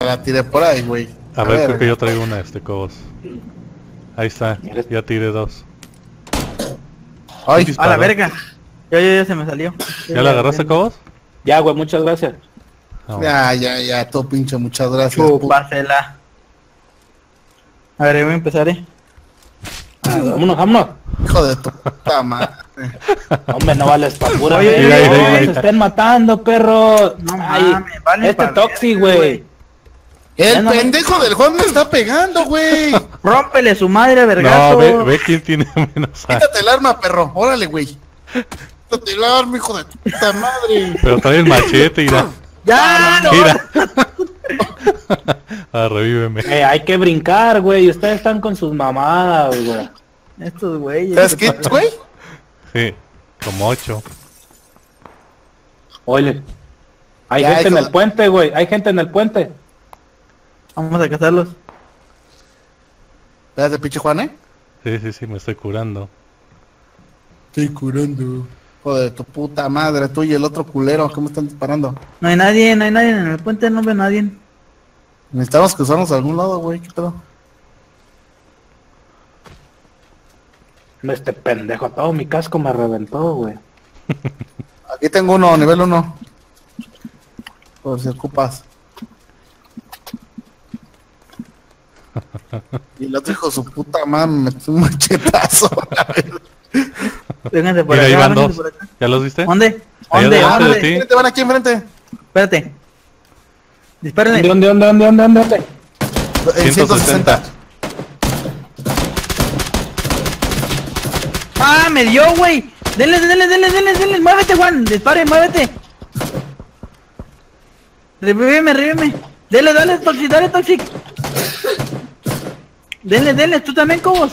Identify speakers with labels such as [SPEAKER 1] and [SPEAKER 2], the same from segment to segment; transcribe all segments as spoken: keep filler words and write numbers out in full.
[SPEAKER 1] la tiré por ahí, güey.
[SPEAKER 2] A, a ver, ver, creo que yo traigo una, este, Cobos. Ahí está, ya tiré dos.
[SPEAKER 1] Ay,
[SPEAKER 3] a la verga. Ya, ya, ya se me salió.
[SPEAKER 2] ¿Ya la agarraste, Cobos?
[SPEAKER 4] Ya, güey, muchas gracias.
[SPEAKER 1] Oh. Ya, ya, ya, todo pinche, muchas gracias.
[SPEAKER 3] Chúpasela. A ver, yo voy a empezar, eh.
[SPEAKER 4] Ah, vámonos, vámonos.
[SPEAKER 1] Hijo de tu puta madre.
[SPEAKER 4] Hombre, no vales pa' pura.
[SPEAKER 3] Oye,
[SPEAKER 4] Mira,
[SPEAKER 3] oye,
[SPEAKER 4] no,
[SPEAKER 3] oye,
[SPEAKER 4] se estén matando, perro.
[SPEAKER 3] No
[SPEAKER 4] Ay,
[SPEAKER 3] mames, vale.
[SPEAKER 4] este Toxi, güey.
[SPEAKER 1] El no, pendejo del Juan me está pegando, güey.
[SPEAKER 3] Rómpele su madre, vergazo.
[SPEAKER 2] No, ve, ve quién tiene menos.
[SPEAKER 1] Quítate el arma, perro. Órale, güey. Quítate el arma, hijo de puta madre.
[SPEAKER 2] Pero trae el machete, irá.
[SPEAKER 3] Ya, no.
[SPEAKER 2] Mira. Ah, revíveme.
[SPEAKER 4] Eh, hay que brincar, güey. Ustedes están con sus mamadas, güey.
[SPEAKER 3] Estos güeyes.
[SPEAKER 1] ¿Sabes qué, güey?
[SPEAKER 2] Sí, como ocho.
[SPEAKER 4] Oye, hay
[SPEAKER 1] ya,
[SPEAKER 4] gente en el
[SPEAKER 1] de...
[SPEAKER 4] puente, güey. Hay gente en el puente.
[SPEAKER 3] Vamos a cazarlos.
[SPEAKER 1] Espérate, pinche Juan, ¿eh?
[SPEAKER 2] Sí, sí, sí, me estoy curando.
[SPEAKER 1] Estoy curando. Joder, tu puta madre, tú y el otro culero, ¿cómo están disparando?
[SPEAKER 3] No hay nadie, no hay nadie en el puente, no veo a nadie.
[SPEAKER 1] Necesitamos cruzarnos a algún lado, güey, ¿qué pedo?
[SPEAKER 4] Este pendejo, todo mi casco me reventó, güey.
[SPEAKER 1] Aquí tengo uno, nivel uno. Por si ocupas. Y el otro hijo de su puta madre me metió un machetazo.
[SPEAKER 3] Vénganse por
[SPEAKER 2] Mira,
[SPEAKER 3] acá,
[SPEAKER 2] ahí van
[SPEAKER 3] vénganse
[SPEAKER 2] dos.
[SPEAKER 3] por acá.
[SPEAKER 2] ¿Ya los viste?
[SPEAKER 3] ¿Dónde?
[SPEAKER 2] Allá
[SPEAKER 3] ¿Dónde?
[SPEAKER 2] delante de
[SPEAKER 3] ¿Dónde?
[SPEAKER 2] ti.
[SPEAKER 1] Enfrente, van aquí enfrente.
[SPEAKER 3] Espérate. Dispárenle.
[SPEAKER 4] ¿Dónde, dónde, dónde, dónde, dónde, dónde?
[SPEAKER 1] En ciento sesenta.
[SPEAKER 3] ¡Ah, me dio, güey! ¡Denle, denle, denle, denle, denle! ¡Muévete, Juan! ¡Dispare, muévete! ¡Revíveme, revíveme! ¡Dele, dale, Toxic, dale, Toxic! ¡Denle, denle! ¡Tú también, Cobos!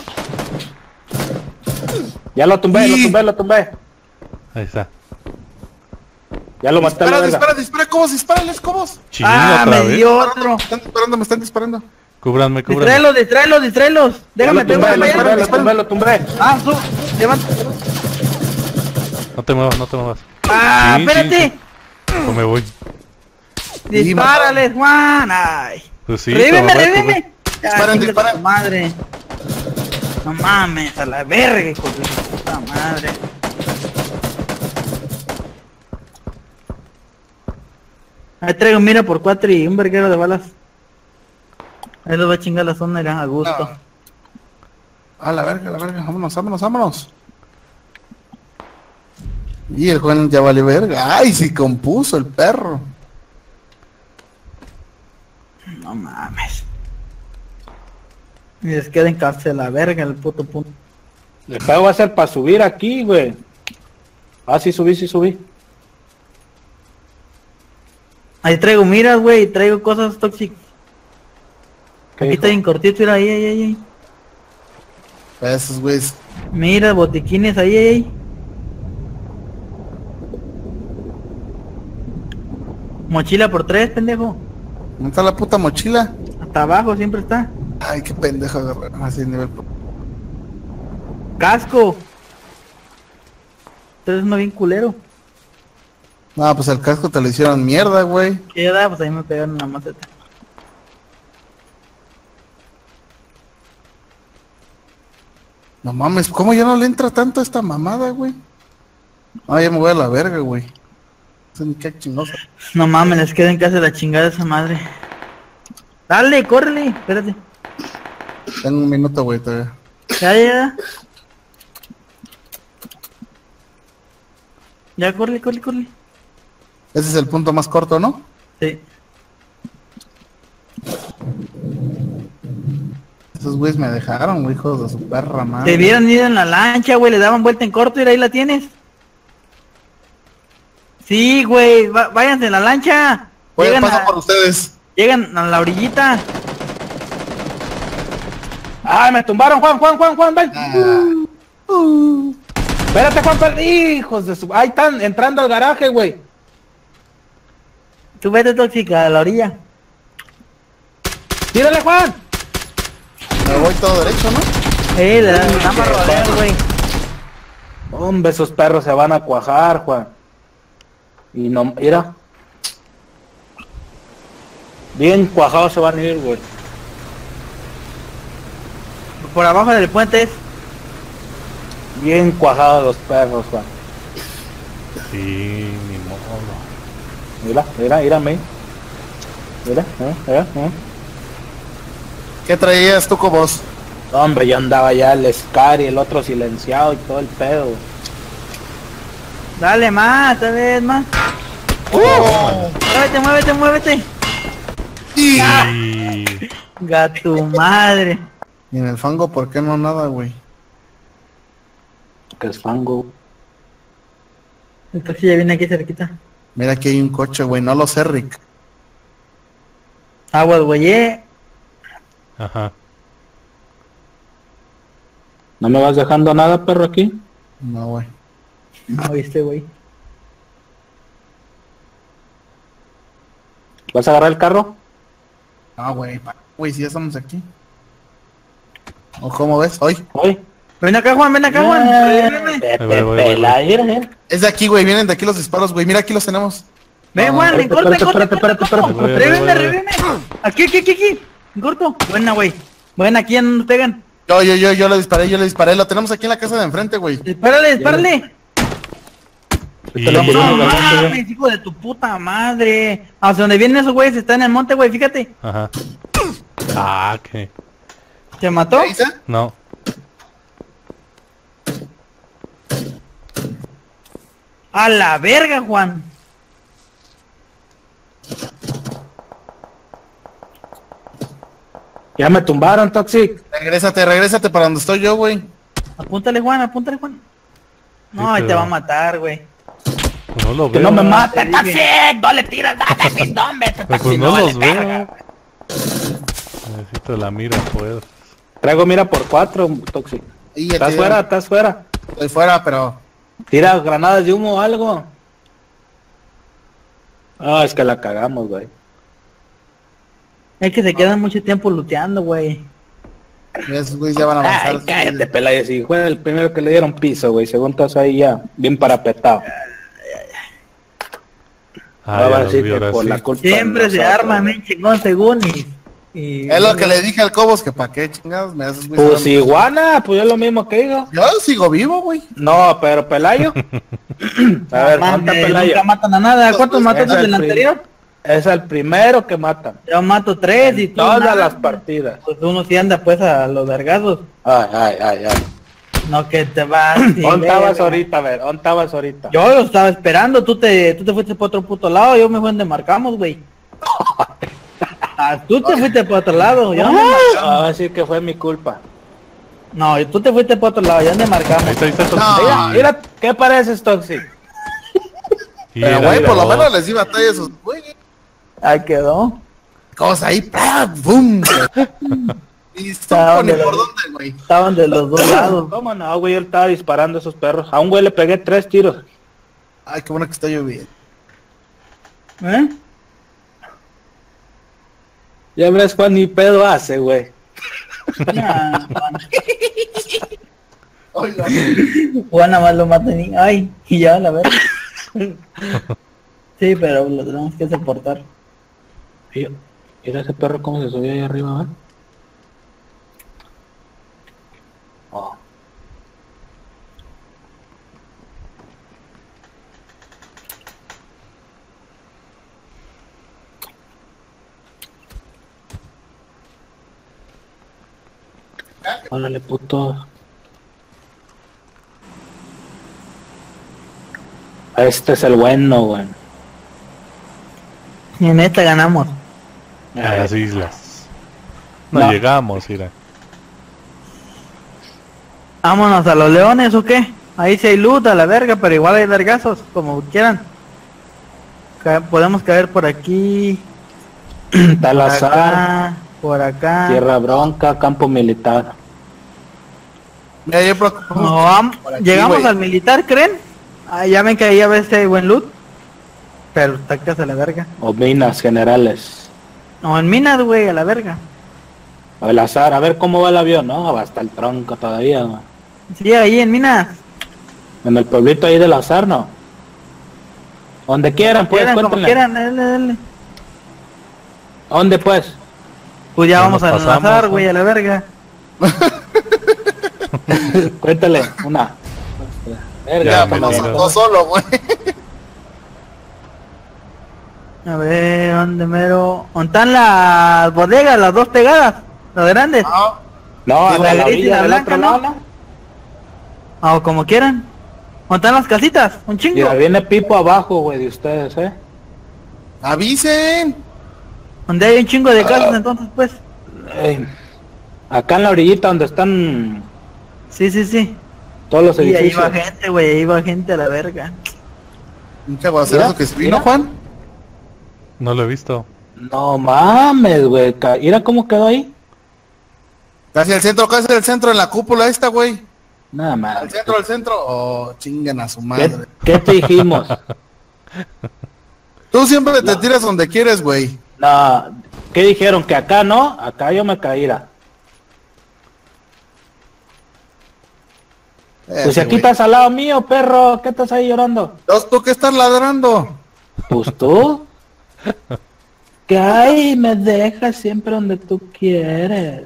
[SPEAKER 4] Ya lo tumbé,
[SPEAKER 1] Sí.
[SPEAKER 4] lo tumbé, lo tumbé.
[SPEAKER 2] Ahí está.
[SPEAKER 4] Ya lo maté a la
[SPEAKER 1] Dispara,
[SPEAKER 4] verga.
[SPEAKER 1] dispara, dispara, cobos, dispárales, cobos.
[SPEAKER 2] Chinga,
[SPEAKER 3] ¡Ah,
[SPEAKER 2] otra
[SPEAKER 3] me
[SPEAKER 2] vez.
[SPEAKER 3] dio
[SPEAKER 1] Me
[SPEAKER 3] otro!
[SPEAKER 1] están disparando, me están disparando.
[SPEAKER 2] Cúbranme, cúbranme.
[SPEAKER 3] ¡Distráelos, distráelos, distráelos!
[SPEAKER 4] Ya
[SPEAKER 3] ¡Déjame
[SPEAKER 4] lo tumbé,
[SPEAKER 3] pegar
[SPEAKER 4] lo tumbé,
[SPEAKER 3] una
[SPEAKER 4] lo tumbé, lo tumbé.
[SPEAKER 3] ¡Ah, su! ¡Levanta!
[SPEAKER 2] No te muevas, no te muevas.
[SPEAKER 3] ¡Ah,
[SPEAKER 2] Sí,
[SPEAKER 3] espérate!
[SPEAKER 2] sí, sí. O me voy.
[SPEAKER 3] ¡Dispárales, Juan! ¡Ay!
[SPEAKER 2] Pues sí.
[SPEAKER 3] ¡Revíveme,
[SPEAKER 2] pero va,
[SPEAKER 3] revíveme!
[SPEAKER 1] Disparen,
[SPEAKER 3] chinga
[SPEAKER 1] disparen.
[SPEAKER 3] tu madre! No mames, a la verga, hijo de su puta madre. Ahí traigo mira por cuatro y un verguero de balas. Ahí los va a chingar la zona, irá a gusto.
[SPEAKER 1] No. A la verga, a la verga, vámonos, vámonos, vámonos. Y el Juan ya vale verga. Ay, sí compuso el perro.
[SPEAKER 3] No mames. Y les queda en cárcel la verga el puto punto.
[SPEAKER 4] El pedo va a ser para subir aquí, güey. Ah, sí subí, sí subí.
[SPEAKER 3] Ahí traigo miras, güey, traigo cosas tóxicas.
[SPEAKER 4] ¿Qué
[SPEAKER 3] Aquí
[SPEAKER 4] dijo?
[SPEAKER 3] está bien cortito, mira, ahí, ahí, ahí, ahí.
[SPEAKER 1] Esos güeyes.
[SPEAKER 3] Mira, botiquines, ahí, ahí, ahí. Mochila por tres, pendejo.
[SPEAKER 1] ¿Dónde está la puta mochila?
[SPEAKER 3] Hasta abajo siempre está.
[SPEAKER 1] Ay, qué pendejo agarrar. Así nivel.
[SPEAKER 3] Casco. Entonces no bien culero.
[SPEAKER 1] No, pues el casco te lo hicieron mierda, güey.
[SPEAKER 3] ¿Qué da? Pues ahí me pegaron la maceta.
[SPEAKER 1] No mames, ¿cómo ya no le entra tanto a esta mamada, güey? Ah, ya me voy a la verga, güey. No sé ni qué chingos.
[SPEAKER 3] No mames, les queda en casa la chingada esa madre. Dale, córrele, espérate.
[SPEAKER 1] Tengo un minuto, güey, todavía.
[SPEAKER 3] Ya, ya, ya. Ya, córrele, córrele, córrele.
[SPEAKER 1] Ese es el punto más corto, ¿no?
[SPEAKER 3] Sí.
[SPEAKER 1] Esos güeyes me dejaron, güey, hijos de su perra madre.
[SPEAKER 3] Te hubieran ido en la lancha, güey, le daban vuelta en corto y ahí la tienes. Sí, güey, va- váyanse en la lancha.
[SPEAKER 1] Voy a
[SPEAKER 3] Llegan
[SPEAKER 1] pasar
[SPEAKER 3] a,
[SPEAKER 1] por ustedes.
[SPEAKER 3] llegan a la orillita.
[SPEAKER 4] ¡Ay, me tumbaron, Juan, Juan, Juan, Juan, ven!
[SPEAKER 1] Ah,
[SPEAKER 4] Uh. Espérate, Juan, per- hijos de su... Ahí están, entrando al garaje, güey.
[SPEAKER 3] Tú vete tóxica a la orilla.
[SPEAKER 4] ¡Tírale, Juan!
[SPEAKER 1] me voy todo derecho, ¿no?
[SPEAKER 3] Eh, le dan nada más rodear, güey.
[SPEAKER 4] Hombre, esos perros se van a cuajar, Juan. Y no, mira. Bien cuajados se van a ir, güey.
[SPEAKER 3] Por abajo del puente es.
[SPEAKER 4] Bien cuajados los perros, Juan.
[SPEAKER 2] Sí, ni modo.
[SPEAKER 4] Mira, mira, mírame. Mira, eh, eh, eh.
[SPEAKER 1] ¿Qué traías tú con vos?
[SPEAKER 4] Hombre, yo andaba ya el Scar y el otro silenciado y todo el pedo.
[SPEAKER 3] Dale más, tal vez más.
[SPEAKER 1] ¡Oh!
[SPEAKER 3] Muévete, muévete, muévete.
[SPEAKER 2] Sí.
[SPEAKER 3] Gato madre.
[SPEAKER 1] Y en el fango, ¿por qué no nada, güey?
[SPEAKER 4] Que es fango.
[SPEAKER 3] El taxi ya viene aquí cerquita.
[SPEAKER 1] Mira, aquí hay un coche, güey. No lo sé, Rick.
[SPEAKER 3] Aguas, güey.
[SPEAKER 2] Ajá.
[SPEAKER 4] ¿No me vas dejando nada, perro, aquí?
[SPEAKER 1] No, güey.
[SPEAKER 3] No, viste, güey.
[SPEAKER 4] ¿Vas a agarrar el carro?
[SPEAKER 1] Ah, güey. pa- Güey, si ya estamos aquí. ¿O cómo ves? Hoy.
[SPEAKER 4] Hoy.
[SPEAKER 3] Ven acá, Juan, ven acá, Juan. Revíveme.
[SPEAKER 2] Voy, voy, voy, voy.
[SPEAKER 1] Es de aquí, güey. Vienen de aquí los disparos, güey. Mira, aquí los tenemos.
[SPEAKER 3] Ven,
[SPEAKER 1] No,
[SPEAKER 3] Juan, en
[SPEAKER 4] espérate,
[SPEAKER 3] corto, en
[SPEAKER 4] espérate,
[SPEAKER 3] corto,
[SPEAKER 4] espérate,
[SPEAKER 3] en corto,
[SPEAKER 4] espérate,
[SPEAKER 3] en corto.
[SPEAKER 2] espérate.
[SPEAKER 3] Revíveme,
[SPEAKER 2] Voy, voy, voy.
[SPEAKER 3] revíveme. Aquí, aquí, aquí, aquí. En corto. Buena, güey. Buena, aquí ya no nos pegan.
[SPEAKER 1] Yo, yo, yo, yo le disparé, yo le disparé. Lo tenemos aquí en la casa de enfrente, güey.
[SPEAKER 3] Dispárale, dispárale.
[SPEAKER 2] Y-
[SPEAKER 4] Te lo
[SPEAKER 3] No
[SPEAKER 4] ponemos adelante, güey.
[SPEAKER 3] mames, hijo de tu puta madre. Hacia donde vienen esos güeyes está en el monte, güey, fíjate.
[SPEAKER 2] Ajá. Ah, ¿qué?
[SPEAKER 3] ¿Se mató?
[SPEAKER 1] ¿Ahí está?
[SPEAKER 2] No.
[SPEAKER 3] A la verga, Juan.
[SPEAKER 4] Ya me tumbaron, Toxic.
[SPEAKER 1] Regrésate, regrésate para donde estoy yo, güey.
[SPEAKER 3] Apúntale, Juan, apúntale, Juan. No,
[SPEAKER 2] Sí,
[SPEAKER 3] ahí te
[SPEAKER 2] pero-
[SPEAKER 3] va a matar, güey.
[SPEAKER 2] Pues no lo
[SPEAKER 4] Que
[SPEAKER 2] veo.
[SPEAKER 4] no me mate,
[SPEAKER 3] te dije.
[SPEAKER 4] Toxic. No le tiras nada, mis nombres.
[SPEAKER 2] Pues, pues no los veo. Necesito la mira, pues.
[SPEAKER 4] Traigo mira por cuatro, Toxic.
[SPEAKER 1] Y ya
[SPEAKER 4] ¿Estás
[SPEAKER 1] te-
[SPEAKER 4] fuera? ¿Estás fuera?
[SPEAKER 1] Estoy fuera, pero...
[SPEAKER 4] Tira granadas de humo o algo. Ah, es que la cagamos, güey.
[SPEAKER 3] Es que se quedan mucho tiempo looteando, güey.
[SPEAKER 1] Esos güeyes ya van a avanzar.
[SPEAKER 4] Ay, cállate, Pelayas. Y fue el primero que le dieron piso, güey. Según estás ahí ya, bien parapetado.
[SPEAKER 2] Ah,
[SPEAKER 4] Ahora
[SPEAKER 2] ya
[SPEAKER 4] va a
[SPEAKER 2] los
[SPEAKER 4] decir
[SPEAKER 2] vi,
[SPEAKER 4] que
[SPEAKER 2] ahora
[SPEAKER 4] por
[SPEAKER 2] sí.
[SPEAKER 4] la culpa
[SPEAKER 3] Siempre
[SPEAKER 4] de
[SPEAKER 3] se
[SPEAKER 4] nosotros,
[SPEAKER 3] arma,
[SPEAKER 4] güey.
[SPEAKER 3] men chingón, según y... y-
[SPEAKER 1] Es lo que le dije al Cobos, que pa' qué chingados me haces, güey.
[SPEAKER 4] Pues iguana, pues es lo mismo que digo.
[SPEAKER 1] Yo sigo vivo, güey.
[SPEAKER 4] No, pero Pelayo. A ver,
[SPEAKER 3] Mames,
[SPEAKER 4] ¿cuánta Pelayo?
[SPEAKER 3] nunca matan a nada. ¿Cuántos
[SPEAKER 1] Pues,
[SPEAKER 3] mataste
[SPEAKER 4] es el
[SPEAKER 3] del
[SPEAKER 4] prim-
[SPEAKER 3] anterior?
[SPEAKER 4] Es el primero que matan.
[SPEAKER 3] Yo mato tres y tú
[SPEAKER 4] Todas
[SPEAKER 3] nada.
[SPEAKER 4] las partidas.
[SPEAKER 3] Pues uno sí anda pues a los vergazos.
[SPEAKER 4] Ay, ay, ay, ay.
[SPEAKER 3] No que te vas. sí,
[SPEAKER 4] ¿Dónde estabas
[SPEAKER 3] verga.
[SPEAKER 4] ahorita? A ver, ¿dónde estabas ahorita?
[SPEAKER 3] Yo lo estaba esperando, tú te, tú te fuiste por otro puto lado, yo me fui donde marcamos, güey. Ah, tú te fuiste por otro lado, yo donde marcamos.
[SPEAKER 4] Ah, va a decir que fue mi culpa.
[SPEAKER 3] No, tú te fuiste por otro lado, yo donde marcamos.
[SPEAKER 2] Ahí está, ahí está.
[SPEAKER 1] No.
[SPEAKER 4] Mira, mira, ¿qué pareces, Toxic?
[SPEAKER 2] Y
[SPEAKER 1] Pero,
[SPEAKER 2] era-
[SPEAKER 1] güey,
[SPEAKER 2] era
[SPEAKER 1] por lo
[SPEAKER 2] vos.
[SPEAKER 1] menos les di batalla a esos güeyes.
[SPEAKER 3] Ahí quedó.
[SPEAKER 1] Cosa ahí, ¡pah! ¡Bum! Y
[SPEAKER 3] Estaban
[SPEAKER 1] supo ni
[SPEAKER 3] de la-
[SPEAKER 1] por dónde, güey.
[SPEAKER 3] Estaban de los dos lados.
[SPEAKER 4] ¿Cómo no, güey? Yo le estaba disparando a esos perros. A un güey le pegué tres tiros.
[SPEAKER 1] Ay, qué bueno que está lloviendo.
[SPEAKER 3] ¿Eh?
[SPEAKER 4] Ya ves, Juan, ni pedo hace, güey.
[SPEAKER 3] Ya, Juan.
[SPEAKER 1] Oiga.
[SPEAKER 3] Juan nada más lo mata ni... Ay, y ya, la verga. Sí, pero lo tenemos que soportar.
[SPEAKER 4] Mira mira ese perro cómo se subió ahí arriba, ¿verdad? Oh. Órale, puto. Este es el bueno, güey.
[SPEAKER 3] Y en esta ganamos.
[SPEAKER 2] A las islas. No,
[SPEAKER 4] No.
[SPEAKER 2] llegamos, mira.
[SPEAKER 3] Vámonos a los leones o qué. Ahí sí hay loot a la verga, pero igual hay vergazos, como quieran. Ca- podemos caer por aquí, por
[SPEAKER 4] Talazar,
[SPEAKER 3] acá, por acá.
[SPEAKER 4] Tierra Bronca, campo militar.
[SPEAKER 1] Mira, yo preocupo.
[SPEAKER 3] No, vam-
[SPEAKER 1] Por aquí,
[SPEAKER 3] llegamos
[SPEAKER 1] güey.
[SPEAKER 3] al militar, ¿creen? Ah, ya ven que ahí a veces hay buen loot. Pero tacas a la verga.
[SPEAKER 4] O minas generales.
[SPEAKER 3] No, en minas, güey, a la verga.
[SPEAKER 4] O el azar, a ver cómo va el avión, ¿no? Va hasta el tronco todavía, güey.
[SPEAKER 3] Sí, ahí en minas.
[SPEAKER 4] En el pueblito ahí del azar, ¿no? Donde quieran, pues,
[SPEAKER 3] Quieran, como
[SPEAKER 4] cuéntenle.
[SPEAKER 3] quieran, dale, dale.
[SPEAKER 4] ¿A dónde pues?
[SPEAKER 3] Pues ya
[SPEAKER 2] Ya
[SPEAKER 3] vamos
[SPEAKER 2] nos
[SPEAKER 3] a
[SPEAKER 2] pasamos,
[SPEAKER 3] enlazar,
[SPEAKER 2] ¿no?
[SPEAKER 3] güey, a la verga.
[SPEAKER 4] Cuéntale, una. Verga,
[SPEAKER 2] Ya,
[SPEAKER 1] Ya,
[SPEAKER 2] me
[SPEAKER 1] me lo
[SPEAKER 2] digas.
[SPEAKER 1] soltó solo, güey.
[SPEAKER 3] A ver, ¿dónde mero? ¿Dónde están las bodegas, las dos pegadas? Las grandes.
[SPEAKER 1] Ah,
[SPEAKER 4] No,
[SPEAKER 3] Sí,
[SPEAKER 4] a
[SPEAKER 3] la
[SPEAKER 4] la
[SPEAKER 3] gris y
[SPEAKER 4] orilla
[SPEAKER 3] la
[SPEAKER 4] del
[SPEAKER 3] blanca,
[SPEAKER 4] otro
[SPEAKER 3] ¿no?
[SPEAKER 4] lado, ¿no?
[SPEAKER 3] Ah, o como quieran. ¿Dónde están las casitas? Un chingo.
[SPEAKER 4] Mira, viene Pipo abajo, güey, de ustedes, ¿eh?
[SPEAKER 1] avisen.
[SPEAKER 3] Donde hay un chingo de casas, entonces, pues.
[SPEAKER 4] Ey, acá en la orillita donde están
[SPEAKER 3] Sí, sí, sí.
[SPEAKER 4] todos los
[SPEAKER 3] Y ahí
[SPEAKER 4] edificios.
[SPEAKER 3] va gente, güey, ahí va gente a la verga.
[SPEAKER 1] Un chaguacerazo que se vino,
[SPEAKER 4] mira.
[SPEAKER 1] Juan.
[SPEAKER 2] No lo he visto.
[SPEAKER 4] No mames, güey. ca- Mira cómo quedó ahí.
[SPEAKER 1] Casi al centro, casi al centro, en la cúpula esta, güey.
[SPEAKER 4] Nada
[SPEAKER 1] Al
[SPEAKER 4] más.
[SPEAKER 1] centro, al centro. Oh, chingan a su
[SPEAKER 4] ¿Qué,
[SPEAKER 1] madre.
[SPEAKER 4] qué te dijimos?
[SPEAKER 1] Tú siempre te tiras donde quieres, güey.
[SPEAKER 4] No, ¿qué dijeron? Que acá no, acá yo me caíra. Pues si
[SPEAKER 1] Ese,
[SPEAKER 4] aquí
[SPEAKER 1] güey.
[SPEAKER 4] estás al lado mío, perro, ¿qué estás ahí llorando?
[SPEAKER 1] Entonces, ¿tú qué estás ladrando?
[SPEAKER 4] Pues tú. Que ay, me dejas siempre donde tú quieres.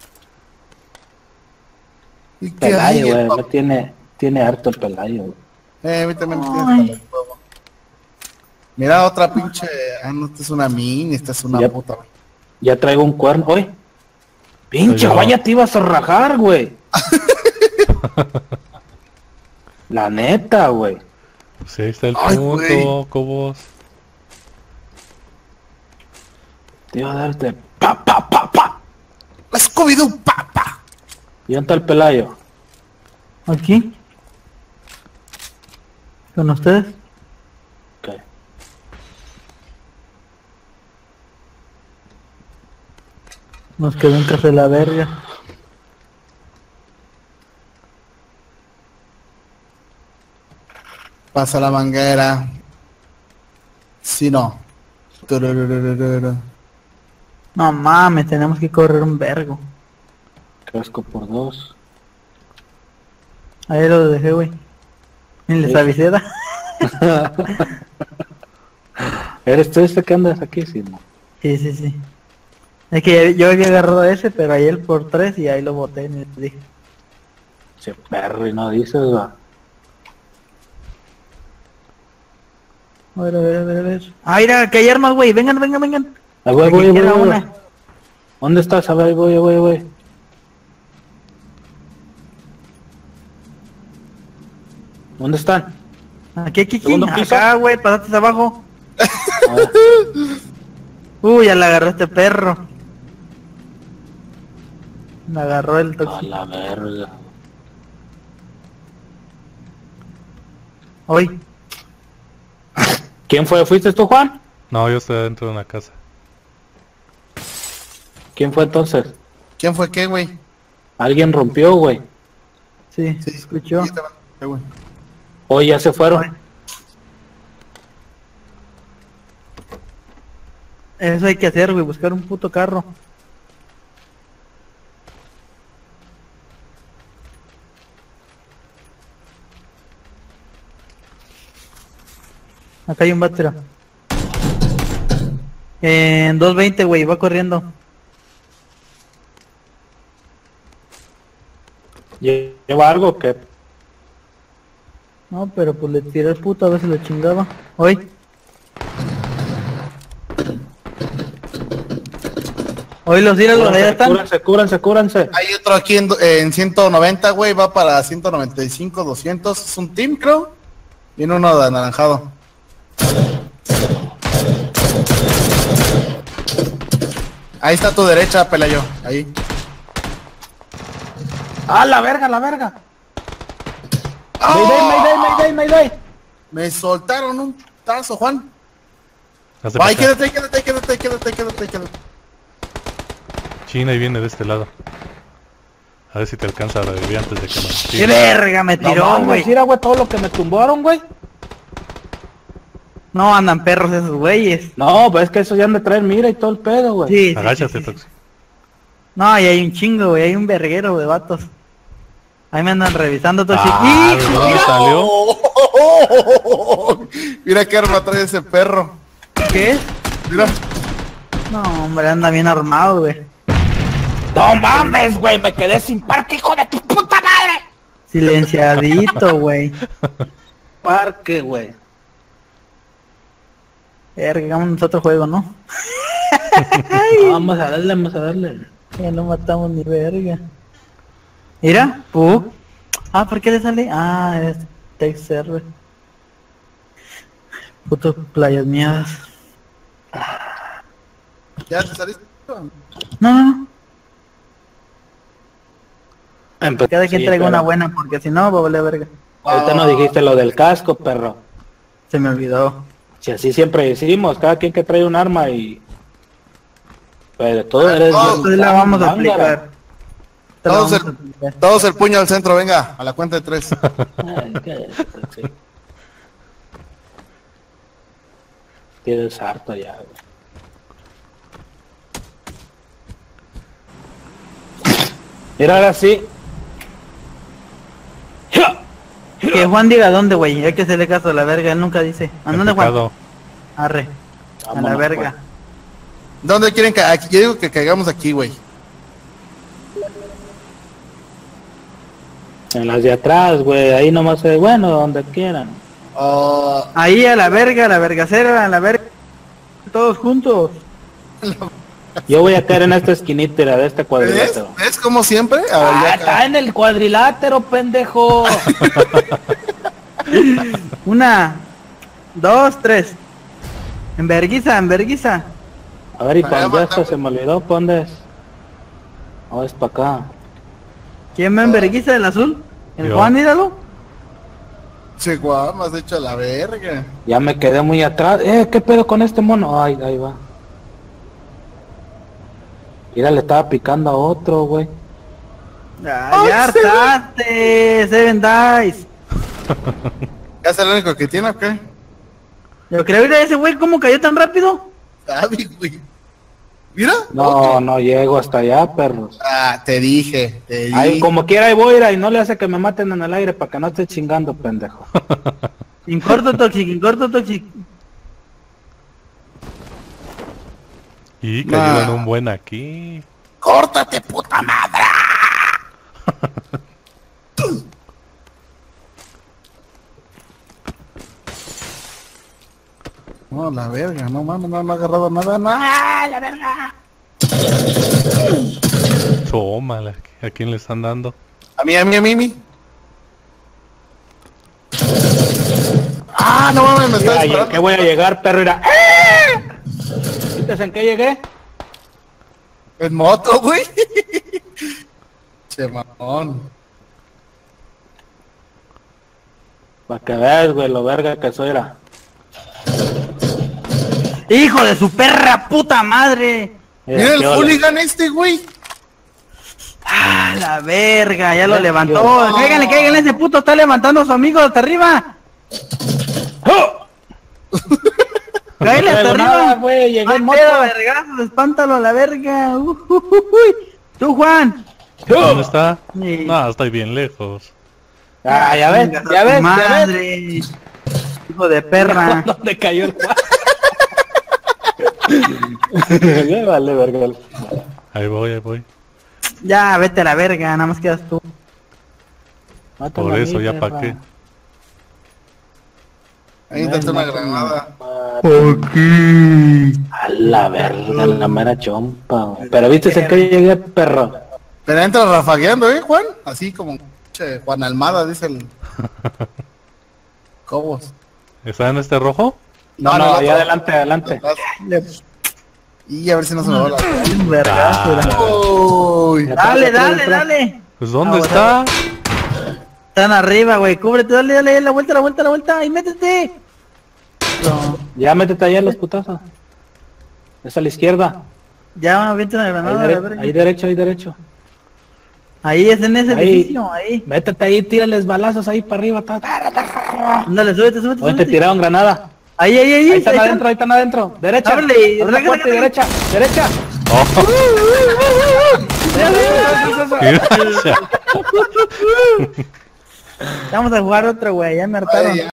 [SPEAKER 1] ¿Y qué hay,
[SPEAKER 4] Pelayo, güey,
[SPEAKER 1] papá?
[SPEAKER 4] me tiene, tiene harto el Pelayo, güey.
[SPEAKER 1] Eh, a mí también me tienes
[SPEAKER 3] Ay.
[SPEAKER 1] hasta el huevo. Mira otra pinche. Ah, no, esta es una mini, esta es una
[SPEAKER 4] Ya.
[SPEAKER 1] puta, güey.
[SPEAKER 4] Ya traigo un cuerno, oye. Pinche
[SPEAKER 2] Soy yo.
[SPEAKER 4] Juan, ya te ibas a rajar, güey. La neta, güey.
[SPEAKER 2] Sí, ahí está el
[SPEAKER 1] Ay,
[SPEAKER 2] punto,
[SPEAKER 1] güey.
[SPEAKER 2] Cobos.
[SPEAKER 4] Te iba a darte pa, pa, pa, pa.
[SPEAKER 1] La Scooby-Doo, papá.
[SPEAKER 4] ¿Y dónde está el Pelayo?
[SPEAKER 3] Aquí. Con ustedes.
[SPEAKER 4] Ok.
[SPEAKER 3] Nos quedó en casa de la verga.
[SPEAKER 1] Pasa la manguera. Si no. Turururururu.
[SPEAKER 3] No mames, tenemos que correr un vergo.
[SPEAKER 4] Casco por dos.
[SPEAKER 3] Ahí lo dejé, güey. Ni les
[SPEAKER 4] Sí.
[SPEAKER 3] avisé, ¿da?
[SPEAKER 4] ¿Eres tú este que andas aquí? Sí, no.
[SPEAKER 3] Sí, sí, sí. Es que yo había agarrado ese, pero ahí él por tres y ahí lo boté y les dije.
[SPEAKER 4] Ese perro y no dices, va.
[SPEAKER 3] A ver, a ver, a ver, a ver. Ah, mira, que hay armas, güey. Vengan, vengan, vengan.
[SPEAKER 4] Ahí voy,
[SPEAKER 3] Aquí
[SPEAKER 4] voy, voy,
[SPEAKER 3] queda
[SPEAKER 4] voy, voy.
[SPEAKER 3] una.
[SPEAKER 4] ¿Dónde estás? A ver, ahí voy, ahí voy, ahí voy. ¿Dónde están?
[SPEAKER 3] Aquí, aquí, aquí.
[SPEAKER 4] ¿Segundo piso?
[SPEAKER 3] Acá, güey, pasaste hasta abajo.
[SPEAKER 4] A ver.
[SPEAKER 3] Uy, ya le agarró este perro. Me agarró el
[SPEAKER 4] A
[SPEAKER 3] tóxico.
[SPEAKER 4] la verga.
[SPEAKER 3] Hoy.
[SPEAKER 4] ¿Quién fue? ¿Fuiste tú, Juan?
[SPEAKER 2] No, yo estoy dentro de una casa.
[SPEAKER 4] ¿Quién fue entonces?
[SPEAKER 1] ¿Quién fue qué, güey?
[SPEAKER 4] Alguien rompió, güey.
[SPEAKER 3] Sí,
[SPEAKER 1] Sí,
[SPEAKER 3] escuchó.
[SPEAKER 1] sí, te va- qué, güey.
[SPEAKER 4] Hoy ya se
[SPEAKER 3] Ay.
[SPEAKER 4] fueron.
[SPEAKER 3] Eso hay que hacer, güey, buscar un puto carro. Acá hay un batero. En dos veinte, güey, va corriendo.
[SPEAKER 4] ¿Lle- ¿Lleva algo que
[SPEAKER 3] No, pero pues le tiré el puto, a ver si lo chingaba. Hoy. Hoy los tiras, los allá están.
[SPEAKER 4] Cúbranse, cúbranse, cúbranse.
[SPEAKER 1] Hay otro aquí en, en ciento noventa, güey. Va para ciento noventa y cinco, doscientos. Es un team, creo. Viene uno de anaranjado. Ahí está a tu derecha, Pelayo. Ahí.
[SPEAKER 4] ¡Ah, la verga, la verga!
[SPEAKER 1] ¡Oh!
[SPEAKER 4] ¡Mayday, mayday, mayday, mayday!
[SPEAKER 1] Me soltaron un tazo, Juan.
[SPEAKER 2] Hazte
[SPEAKER 1] Ay,
[SPEAKER 2] para acá.
[SPEAKER 1] quédate, quédate, quédate, quédate, quédate, quédate.
[SPEAKER 2] China y viene de este lado. A ver si te alcanza a revivir antes de que nos
[SPEAKER 3] ¡Qué
[SPEAKER 2] tire.
[SPEAKER 3] verga! Me
[SPEAKER 4] No
[SPEAKER 3] tiró,
[SPEAKER 4] mames,
[SPEAKER 3] güey.
[SPEAKER 4] mira, güey, todo lo que me tumbaron, güey.
[SPEAKER 3] No andan perros esos güeyes.
[SPEAKER 4] No, pues es que eso ya han de traer mira y todo el pedo, güey.
[SPEAKER 3] Sí, sí,
[SPEAKER 2] Agáchate,
[SPEAKER 3] sí, sí, sí.
[SPEAKER 2] Toxi.
[SPEAKER 3] No, y hay un chingo, güey. Hay un verguero de vatos. Ahí me andan revisando todo.
[SPEAKER 2] Ah,
[SPEAKER 3] ¡Hijo!
[SPEAKER 2] ¿de dónde salió?
[SPEAKER 1] Mira qué arma trae ese perro.
[SPEAKER 3] ¿Qué es?
[SPEAKER 1] Mira.
[SPEAKER 3] No, hombre, anda bien armado, güey.
[SPEAKER 4] No mames, güey, me quedé sin parque, hijo de tu puta madre.
[SPEAKER 3] Silenciadito, güey.
[SPEAKER 4] Parque, güey.
[SPEAKER 3] Verga, hagamos otro juego, ¿no?
[SPEAKER 4] Vamos a darle, vamos a darle.
[SPEAKER 3] Ya no matamos ni verga. Mira, Pug. Ah, ¿por qué le sale? Ah, es text server. Puto playas miedas.
[SPEAKER 1] ¿Ya te saliste?
[SPEAKER 3] No, no, no.
[SPEAKER 4] Empe-
[SPEAKER 3] Cada quien
[SPEAKER 4] sí,
[SPEAKER 3] traiga
[SPEAKER 4] pero
[SPEAKER 3] una buena, porque si no, va a valer verga.
[SPEAKER 4] ahorita no dijiste lo del casco, perro.
[SPEAKER 3] Se me olvidó.
[SPEAKER 4] Si así siempre decimos, cada quien que trae un arma y... Pero todo eres...
[SPEAKER 1] todos
[SPEAKER 3] Entonces la vamos a aplicar. Te la
[SPEAKER 1] Todos
[SPEAKER 3] vamos a
[SPEAKER 1] el,
[SPEAKER 3] aplicar.
[SPEAKER 1] todos el puño al centro, venga, a la cuenta de tres.
[SPEAKER 4] Ay, cállate, sí. Tienes harto ya, güey. Mira, ahora sí.
[SPEAKER 3] Que Juan diga dónde, güey. Hay que hacerle caso a la verga. Él nunca dice. ¿A dónde, Juan?
[SPEAKER 2] Pecado.
[SPEAKER 3] Arre. A la
[SPEAKER 4] Vámonos,
[SPEAKER 3] verga.
[SPEAKER 1] ¿Dónde quieren que aquí? Yo digo que caigamos aquí, güey.
[SPEAKER 4] pues. En las de atrás, güey. Ahí nomás se... Bueno, donde quieran.
[SPEAKER 1] Oh,
[SPEAKER 3] Ahí a la verga, a la vergacera, a la verga. Todos juntos.
[SPEAKER 4] Yo voy a caer en esta esquinita de este
[SPEAKER 1] ¿ves?
[SPEAKER 4] cuadrilátero.
[SPEAKER 1] ¿Ves como siempre? A ver,
[SPEAKER 4] Ah,
[SPEAKER 1] ya
[SPEAKER 4] está
[SPEAKER 1] ca-
[SPEAKER 4] en el cuadrilátero, pendejo.
[SPEAKER 3] Una, dos, tres. En verguiza, en verguiza.
[SPEAKER 4] A ver, y
[SPEAKER 1] Ah,
[SPEAKER 4] cuando
[SPEAKER 1] ya
[SPEAKER 4] esto
[SPEAKER 1] matamos.
[SPEAKER 4] se me olvidó, ¿pa' dónde es? Oh, es para acá.
[SPEAKER 3] ¿Quién va en verguiza del azul? ¿El
[SPEAKER 2] Yo.
[SPEAKER 3] Juan, míralo?
[SPEAKER 1] Che, guau, me has hecho a la verga.
[SPEAKER 4] Ya me quedé muy atrás. Eh, ¿qué pedo con este mono? Ay, ahí va. Mira, le estaba picando a otro, güey.
[SPEAKER 3] Ah, ya hartaste, Seven Dice.
[SPEAKER 1] ¿Ya es el único que tiene o qué?
[SPEAKER 3] Yo creo que ese güey, ¿cómo cayó tan rápido?
[SPEAKER 1] Sabe, güey. Mira.
[SPEAKER 4] No,
[SPEAKER 1] otro.
[SPEAKER 4] no llego hasta allá, perros.
[SPEAKER 1] Ah, te dije, te dije.
[SPEAKER 4] Ay, como quiera ahí voy a ir y no le hace que me maten en el aire para que no esté chingando, pendejo.
[SPEAKER 3] En corto toxic, en corto toxic.
[SPEAKER 2] Y cayó
[SPEAKER 1] Nah.
[SPEAKER 2] en un buen aquí.
[SPEAKER 1] ¡Córtate, puta madre! No, la verga, no mames, no, no ha agarrado nada, no. ¡Ah, la verga!
[SPEAKER 2] Tómala. ¿A quién le están dando?
[SPEAKER 1] A mí, a mí, a mí, a mí. ¡Ah, no mames, me está
[SPEAKER 4] Mira, ¿y en
[SPEAKER 1] disparando!
[SPEAKER 4] qué voy a llegar, perro? Mira. ¡Eh! ¿Viste en qué llegué?
[SPEAKER 1] En moto, güey. Che, mamón.
[SPEAKER 4] Para que veas, güey, lo verga que soy, era.
[SPEAKER 3] ¡Hijo de su perra puta madre!
[SPEAKER 1] Mira el hooligan este, güey.
[SPEAKER 3] ¡Ah, la verga! Ya lo
[SPEAKER 4] Verga.
[SPEAKER 3] levantó.
[SPEAKER 1] No.
[SPEAKER 3] Cáiganle, cáiganle, ese puto está levantando a su amigo hasta arriba. Cáiganle hasta arriba.
[SPEAKER 4] güey, llegué
[SPEAKER 3] ¡Ay,
[SPEAKER 4] en moto.
[SPEAKER 3] pedo, vergazos! ¡Espántalo a la verga! Uh, uh, uh, uy. ¡Tú, Juan!
[SPEAKER 2] ¿Dónde está?
[SPEAKER 3] Sí.
[SPEAKER 2] No, estoy bien lejos.
[SPEAKER 4] Ah, ya ves,
[SPEAKER 3] Chingas a
[SPEAKER 4] ya
[SPEAKER 3] tu
[SPEAKER 4] ves, ya ves.
[SPEAKER 3] madre. Hijo de perra.
[SPEAKER 4] ¿Dónde cayó el Juan? Ya vale, verga.
[SPEAKER 2] Ahí voy, ahí voy.
[SPEAKER 3] Ya, vete a la verga, nada más quedas tú.
[SPEAKER 4] Mátame
[SPEAKER 2] Por
[SPEAKER 4] a
[SPEAKER 2] eso
[SPEAKER 4] mí,
[SPEAKER 2] ya
[SPEAKER 4] perra.
[SPEAKER 2] pa' qué.
[SPEAKER 1] Ahí intenté una granada.
[SPEAKER 4] A la verga, la mera chompa, güey. Pero viste en qué llegué, perro.
[SPEAKER 1] Pero entra rafagueando, ¿eh, Juan? Así como che, Juan Almada, dice el... Cobos.
[SPEAKER 2] ¿Está en este rojo?
[SPEAKER 4] No,
[SPEAKER 1] el
[SPEAKER 4] no,
[SPEAKER 1] otro.
[SPEAKER 4] ahí adelante, adelante.
[SPEAKER 1] Y a ver si no se me va la...
[SPEAKER 3] Un vergazo, la-
[SPEAKER 1] Uy.
[SPEAKER 3] Dale, dale, dale.
[SPEAKER 2] Pues ¿dónde
[SPEAKER 3] Ah,
[SPEAKER 2] está?
[SPEAKER 3] Están arriba, güey. Cúbrete, dale, dale, la vuelta, la vuelta, la vuelta. Y métete. No.
[SPEAKER 4] Ya métete allá los putazos. Es a la izquierda.
[SPEAKER 3] Ya, vete a la
[SPEAKER 4] Ahí,
[SPEAKER 3] granada,
[SPEAKER 4] dere-
[SPEAKER 3] la verga.
[SPEAKER 4] ahí derecho, ahí derecho.
[SPEAKER 3] Ahí es en ese
[SPEAKER 4] Ahí.
[SPEAKER 3] edificio, ahí.
[SPEAKER 4] Métete ahí, tírales balazos ahí para arriba. ta- ta- ta- ta-
[SPEAKER 3] Ándale, súbete, súbete,
[SPEAKER 4] Oye, te
[SPEAKER 3] súbete.
[SPEAKER 4] tiraron granada.
[SPEAKER 3] Ahí, ahí, ahí.
[SPEAKER 4] Ahí
[SPEAKER 3] Ahí
[SPEAKER 4] están
[SPEAKER 3] está.
[SPEAKER 4] adentro, ahí están adentro. Derecha.
[SPEAKER 3] Ábrele,
[SPEAKER 4] Abre la
[SPEAKER 3] rácate,
[SPEAKER 4] puerta y
[SPEAKER 3] rácate.
[SPEAKER 4] derecha, derecha.
[SPEAKER 2] Oh,
[SPEAKER 3] Vamos a jugar otro, güey. Ya me hartaron.
[SPEAKER 1] Ay,